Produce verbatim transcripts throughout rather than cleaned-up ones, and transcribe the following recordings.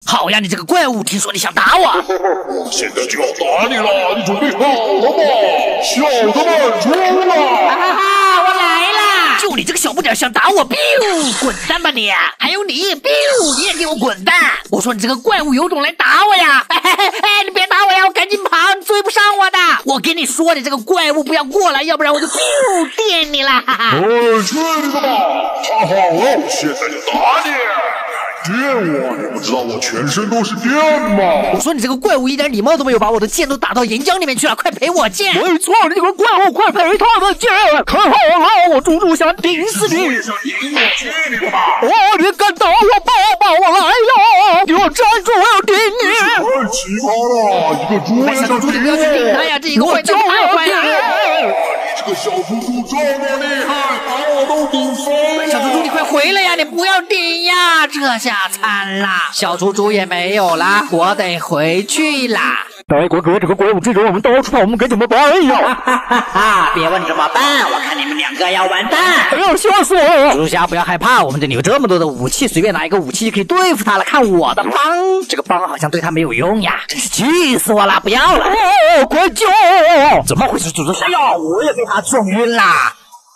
好呀，你这个怪物，听说你想打我， 我现在就要打你了，你准备好了吗？小的们出来！ 哈哈哈，我来啦！就你这个小不点想打我，biu，滚蛋吧你！还有你，biu，你也给我滚蛋！我说你这个怪物有种来打我呀！哎哎哎，你别打我呀，我赶紧跑，你追不上我的！我跟你说，你这个怪物不要过来，要不然我就 biu 电你啦！哈哈！ 哎，去你的吧！太好了，我现在就打你！电我！你不知道我全身都是电吗？ 我说你这个怪物一点礼貌都没有，把我的剑都打到岩浆里面去了，快赔我剑！ 没错，你这个怪物，快赔他的剑！看好了，我猪猪想顶死你！ 想顶我去你的吧！ 哦，你敢打我，抱抱我来了！给我站住，我要顶你！ 太奇葩了，一个猪也想猪你不要去顶他呀，这一个坏蛋太坏了！ 你这个小猪猪这么厉害，把我都顶飞了！ 小猪猪，你快回来呀！你不要顶呀！这下惨啦，小猪猪也没有啦，我得回去啦。 大国哥，这个怪物追着我们到处跑，我们该怎么办呀？ 哈哈哈！别问怎么办，我看你们两个要完蛋！ 哎呀，吓死我了！ 猪侠不要害怕，我们这里有这么多的武器，随便拿一个武器就可以对付他了。看我的帮，这个帮好像对他没有用呀，真是气死我了！不要了！ 哦，快救！ 怎么回事，猪侠？哎呀，我也被他撞晕啦！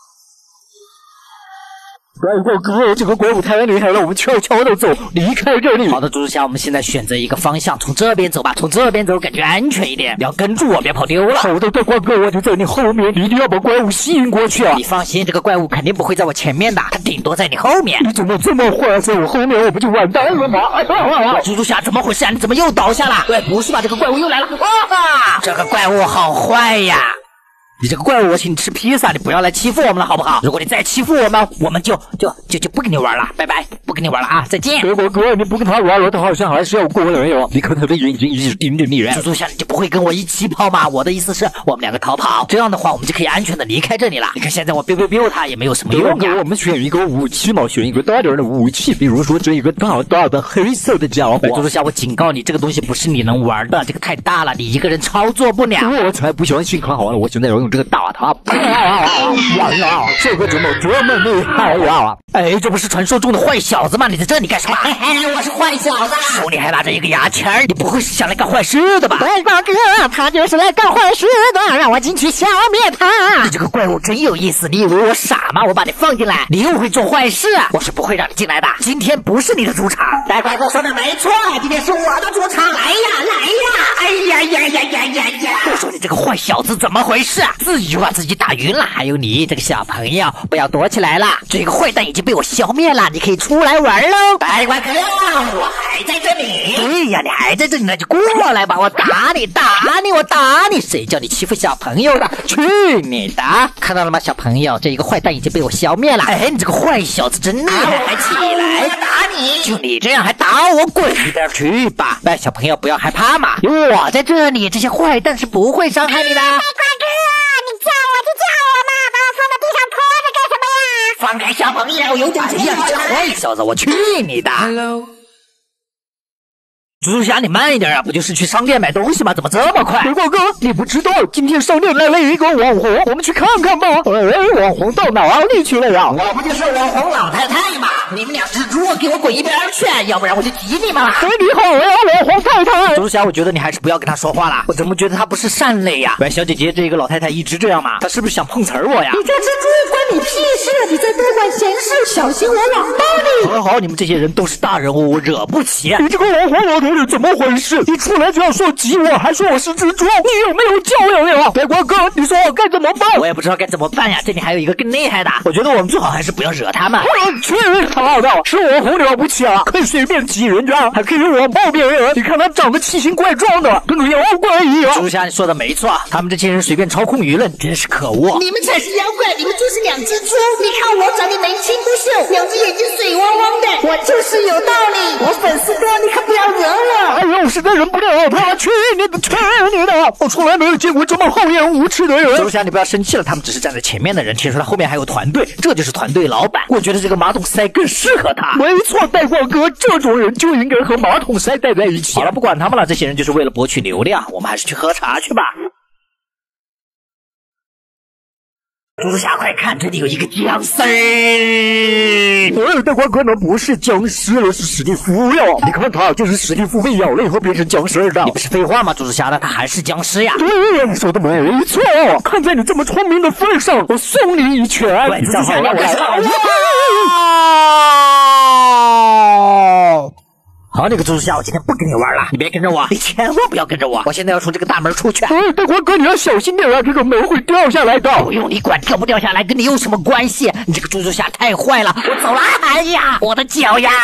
大国哥，这个怪物太厉害了，我们悄悄的走，离开这里。 好的，猪侠，我们现在选择一个方向，从这边走吧，从这边走感觉安全一点。你要跟住我，别跑丢了。 好的，大国哥，我就在你后面，一定要把怪物吸引过去啊！ 你放心，这个怪物肯定不会在我前面的，它顶多在你后面。 你怎么这么坏，在我后面我不就完蛋了吗？哎呀， 猪猪侠，怎么回事啊？你怎么又倒下了？对，不是吧？这个怪物又来了！哇，这个怪物好坏呀！你这个怪物，我请你吃披萨，你不要来欺负我们了，好不好？如果你再欺负我们，我们就就就就不跟你玩了，拜拜，不跟你玩了啊，再见。 大国哥，你不跟他玩了，他好像还是要过来哟。你看他的眼睛一直盯着你。 猪猪侠，你就不会跟我一起跑吗？我的意思是我们两个逃跑，这样的话我们就可以安全的离开这里了。你看现在我 biu biu biu 他也没有什么用呀。 我们选一个武器嘛，选一个大点的武器，比如说这一个大大的黑色的家伙。 猪猪侠，我警告你，这个东西不是你能玩的，这个太大了，你一个人操作不了。 我才不相信！看好了，我现在要用这个打他。完了，这个怎么这么厉害呀？ 哎，这不是传说中的坏小子吗？你在这里干什么？哎哎，我是坏小子，手里还拿着一个牙签，你不会是想来干坏事的吧？ 大国哥，他就是来干坏事的，让我进去消灭他。 你这个怪物真有意思，你以为我傻吗？我把你放进来，你又会做坏事啊？我是不会让你进来的，今天不是你的主场。 大国哥说的没错，今天是我的主场，来呀来呀！哎呀呀呀呀呀呀！ 我说你这个坏小子怎么回事啊？自己就把自己打晕了，还有你这个小朋友，不要躲起来了，这个坏蛋已经被我消灭了，你可以出来玩喽。 大国哥，我还在这里。 对呀，你还在这里，那就过来吧，我打你，打你，我打你，谁叫你欺负小朋友的？去你的！看到了吗，小朋友，这一个坏蛋已经被我消灭了。哎，你这个坏小子真厉害，还起来！ 我打你！ 就你这样还打我，滚一边去吧！哎，小朋友不要害怕嘛，有我在这里，这些坏蛋是不会伤害你的。 大国哥，你叫我就叫我嘛，把我放在地上拖着干什么呀？放开小朋友，有点哎呀，这坏小子，我去你的 ！Hello。猪猪侠，你慢一点啊！不就是去商店买东西吗？怎么这么快？ 大国哥，你不知道，今天商店来了一个网红，我们去看看吧。哎，网红到哪里去了呀？ 我不就是网红老太太吗？你们两只猪，给我滚一边去，要不然我就挤你们了。 哎，你好呀，网红太太。 猪猪侠，我觉得你还是不要跟他说话了，我怎么觉得他不是善类呀？喂，小姐姐，这个老太太一直这样嘛？她是不是想碰瓷儿我呀？ 你这只猪关你屁事！你在多管闲事，小心我网暴你！ 好好，你们这些人都是大人物，我惹不起。 你这个网红老头子怎么回事？一出来就要说挤我，还说我是蜘蛛，你有没有教养呀？大国哥，你说我该怎么办？ 我也不知道该怎么办呀。这里还有一个更厉害的，我觉得我们最好还是不要惹他们。 我去他的，是网红了不起啊，可以随便挤人家，还可以网暴别人。你看他长得奇形怪状的，跟个妖怪一样。 猪侠，你说的没错，他们这些人随便操控舆论，真是可恶。 你们才是妖怪，你们就是两只猪。你看我长得眉清目秀，两只眼睛水汪汪的，我就是有道理。我粉丝多，你可不要惹我。 哎呦，实在忍不了他，去你的，去你的！我从来没有见过这么厚颜无耻的人。 猪侠，你不要生气了，他们只是站在前面的人，听说他后面还有团队，这就是团队老板。我觉得这个马桶塞更适合他。 没错，大国哥，这种人就应该和马桶塞待在一起。 好了，不管他们了，这些人就是为了博取流量，我们还是去喝茶去吧。 猪猪侠，快看，这里有一个僵尸！ 呃，大瓜哥，那不是僵尸了，是史蒂夫呀！你看他就是史蒂夫被咬了以后变成僵尸的。 你不是废话吗？猪猪侠，那他还是僵尸呀！ 对，你说的没错。看在你这么聪明的份上，我送你一拳。 猪猪侠，你要干什么？好，那个猪猪侠，我今天不跟你玩了，你别跟着我，你千万不要跟着我，我现在要从这个大门出去。 哎，大瓜哥，你要小心点啊，这个门会掉下来的。 不用你管，掉不掉下来跟你有什么关系？你这个猪猪侠太坏了，我走了。哎呀，我的脚呀！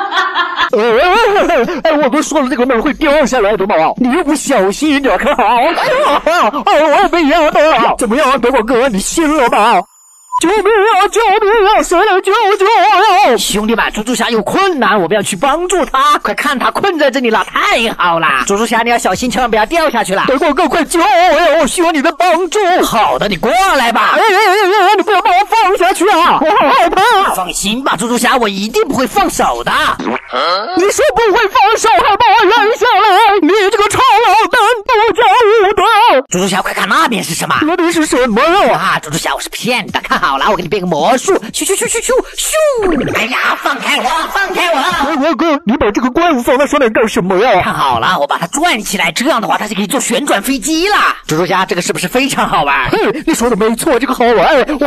哎，我不是说了这个门会掉下来的吗？你又不小心一点，可好？哎呀，我也被压到了。怎么样，大瓜哥，你信了吧？救命啊！救命啊！谁来救救我呀？ 兄弟们，猪猪侠有困难，我们要去帮助他。快看，他困在这里了，太好了！猪猪侠，你要小心，千万不要掉下去了。 大瓜哥，快救我呀！我需要你的帮助。 好的，你过来吧。 哎哎哎哎！你不要把我放下去啊！我好害怕。 放心吧，猪猪侠，我一定不会放手的。 你说不会放手，还把我扔下来？你这个臭老蛋，不讲武德！ 猪猪侠，快看那边是什么？ 那边是什么呀？ 啊，猪猪侠，我是骗你的。看好了，我给你变个魔术，咻咻咻咻咻咻！哎呀，放开我，放开我！ 大瓜哥，你把这个怪物放在上面干什么呀？ 看好了，我把它转起来，这样的话它就可以做旋转飞机了。猪猪侠，这个是不是非常好玩？ 嘿，你说的没错，这个好玩。我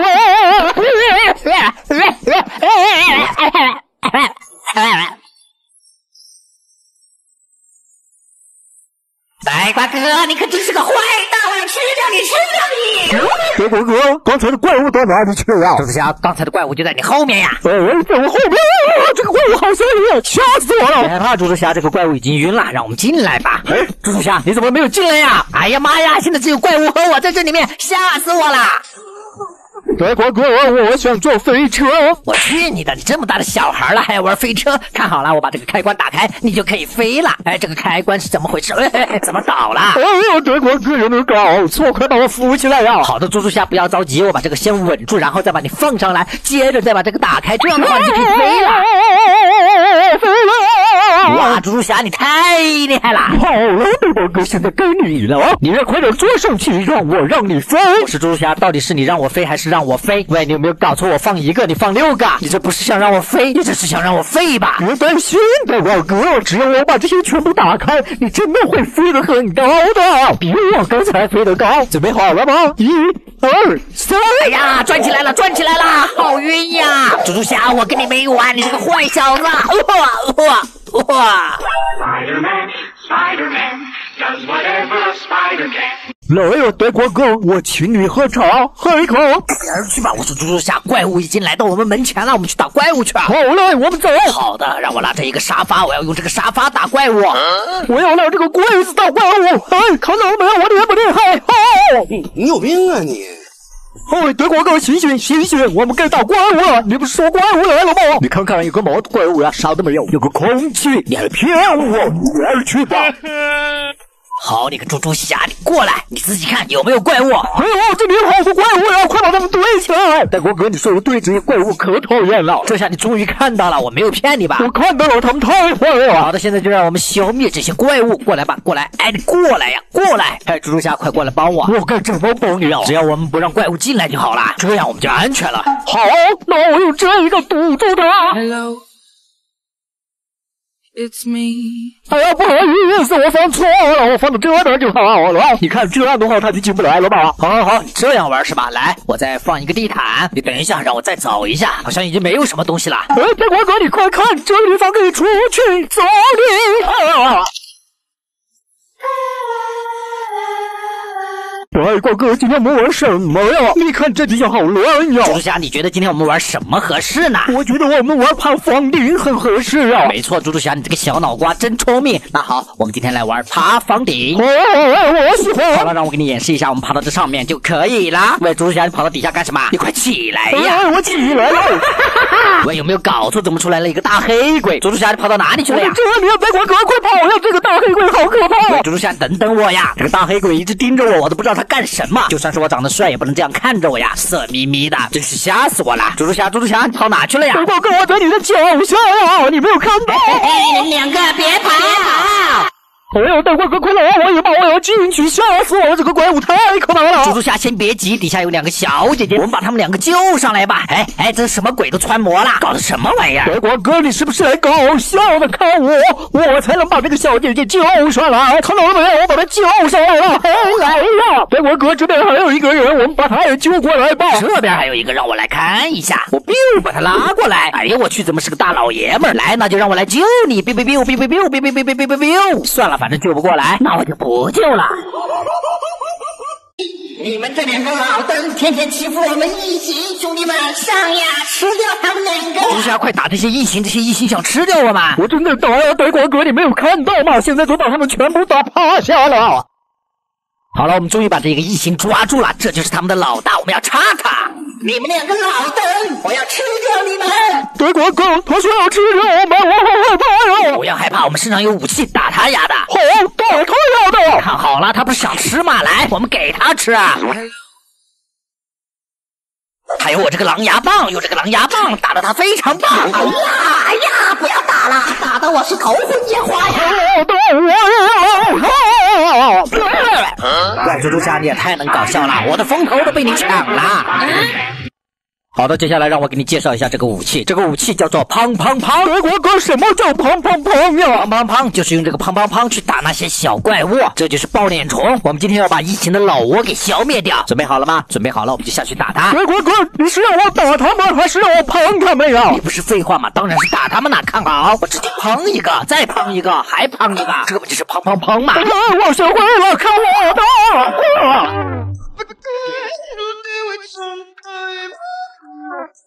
呆瓜哥，你可真是个坏蛋！我要吃掉你，吃掉你！ 大瓜哥，刚才的怪物到哪里去了？ 猪猪侠，刚才的怪物就在你后面呀！ 哎，在我后面！这个怪物好吓人，吓死我了！ 别害怕，猪猪侠，这个怪物已经晕了，让我们进来吧。哎，猪猪侠，你怎么没有进来呀？哎呀妈呀，现在只有怪物和我在这里面，吓死我了！ 大瓜哥，我想坐飞车。 我去你的！你这么大的小孩了，还要玩飞车？看好了，我把这个开关打开，你就可以飞了。哎，这个开关是怎么回事？哎哎哎，怎么倒了？ 哎呦，大瓜哥有没有搞错？快把我扶起来呀！ 好的，猪猪侠，不要着急，我把这个先稳住，然后再把你放上来，接着再把这个打开，这样的话你就可以飞了。 飞了！ 哇，猪猪侠，你太厉害了！ 好了，大瓜哥，现在该你了。你要快点坐上去，让我让你飞。 我是猪猪侠，到底是你让我飞还是让我飞？喂，你有没有搞错？我放一个，你放六个，你这不是想让我飞，你这是想让我废吧？ 别担心，大瓜哥，只要我把这些全部打开，你真的会飞得很高的，比我刚才飞得高。准备好了吗？一、二、三！ 哎呀，转起来了，转起来了，好晕呀！猪猪侠，我跟你没完，你这个坏小子！哇哇哇 Spider-Man, Spider-Man, does whatever a spider can. 来呀，大瓜哥，我请你喝茶，喝一口。 别人去吧，我说猪猪侠，怪物已经来到我们门前了，我们去打怪物去啊！ 好嘞，我们走。 好的，让我拿着一个沙发，我要用这个沙发打怪物。 我要拿这个柜子打怪物。哎，看到了没有，我厉不厉害？哦， 你你有病啊你！ 哎，大瓜哥，醒醒醒醒，我们该打怪物了！你不是说怪物来了吗？你看看有个毛的怪物呀，啥都没有，有个空气，你还骗我？你去吧。 好，你个猪猪侠，你过来，你自己看有没有怪物。 哎呦，这里有好多怪物呀，快把它们堆起来！大瓜哥，你说的对，这些怪物可讨厌了。 这下你终于看到了，我没有骗你吧？ 我看到了，他们太坏了。 好的，现在就让我们消灭这些怪物。过来吧，过来！哎，你过来呀，过来！哎，猪猪侠，快过来帮我！ 我该怎么帮你啊？ 只要我们不让怪物进来就好了，这样我们就安全了。 好，那我用这个堵住它。 Hello, it's me. 哎呀，不好意思，我放错了，我放到这边就好了。你看这样的话，他就进不来了吧？ 好好好，你这样玩是吧？来，我再放一个地毯。你等一下，让我再找一下，好像已经没有什么东西了。 哎，大瓜哥，你快看，这个地方可以出去走你啊！大瓜哥，今天我们玩什么呀？你看这地方好乱呀！ 猪猪侠，你觉得今天我们玩什么合适呢？ 我觉得我们玩爬房顶很合适啊！ 没错，猪猪侠，你这个小脑瓜真聪明。那好，我们今天来玩爬房顶。 哦，我喜欢。 好了，让我给你演示一下，我们爬到这上面就可以了。喂，猪猪侠，你跑到底下干什么？你快起来呀！ 哎，我起来了。 喂，有没有搞错？怎么出来了一个大黑鬼？猪猪侠，你跑到哪里去了呀？ 这里，大瓜哥，快跑呀！这个大黑鬼好可怕！ 喂，猪猪侠，等等我呀！这个大黑鬼一直盯着我，我都不知道他干什么。就算是我长得帅，也不能这样看着我呀，色眯眯的，真是吓死我了！猪猪侠，猪猪侠，你跑哪去了呀？ 大瓜哥，我在你的脚下呀，你没有看到？ 哎，你们两个别跑！ 哎呦，德国哥，快来！我一把我要进去，吓死我了！这个怪物太可怕了！ 猪猪侠，先别急，底下有两个小姐姐，我们把他们两个救上来吧。哎哎，这什么鬼都穿模了，搞的什么玩意儿？ 德国哥，你是不是来搞笑的？看我，我才能把这个小姐姐救上来！看到了没有？我把她救上来了！哎，来呀！德国哥，这边还有一个人，我们把他也救过来吧。 这边还有一个，让我来看一下。我 biu 把他拉过来。哎呀，我去，怎么是个大老爷们儿？来，那就让我来救你。biu biu biu biu biu biu biu biu biu biu biu。算了，反正救不过来，那我就不救了。 你们这两个老登天天欺负我们异形兄弟们，上呀，吃掉他们两个！ 猪侠，快打这些异形！这些异形想吃掉我们！ 我真的打呀，德国哥，你没有看到吗？现在都把他们全部打趴下了。 好了，我们终于把这个异形抓住了，这就是他们的老大，我们要插他！ 你们两个老登，我要吃掉你们！ 德国哥，他说要吃掉我们，我好害怕呀！ 不要害怕，我们身上有武器，打他丫的！ 好，打他丫的！ 看好了，他不是想吃吗？来，我们给他吃啊！还有我这个狼牙棒，有这个狼牙棒，打得他非常棒！ 哎呀哎呀，不要打了，打得我是头昏眼花呀！ 怪猪猪侠，你也太能搞笑了，我的风头都被你抢了！好的，接下来让我给你介绍一下这个武器。这个武器叫做砰砰砰。 德国哥，什么叫砰砰砰呀？ 砰砰砰就是用这个砰砰砰去打那些小怪物，这就是爆脸虫。我们今天要把异形的老窝给消灭掉。准备好了吗？准备好了，我们就下去打他。 德国哥，你是让我打他们，还是让我砰他们呀？ 你不是废话吗？当然是打他们了。看好，我直接砰一个，再砰一个，还砰一个，这不就是砰砰砰吗？ 我学会了，看我的！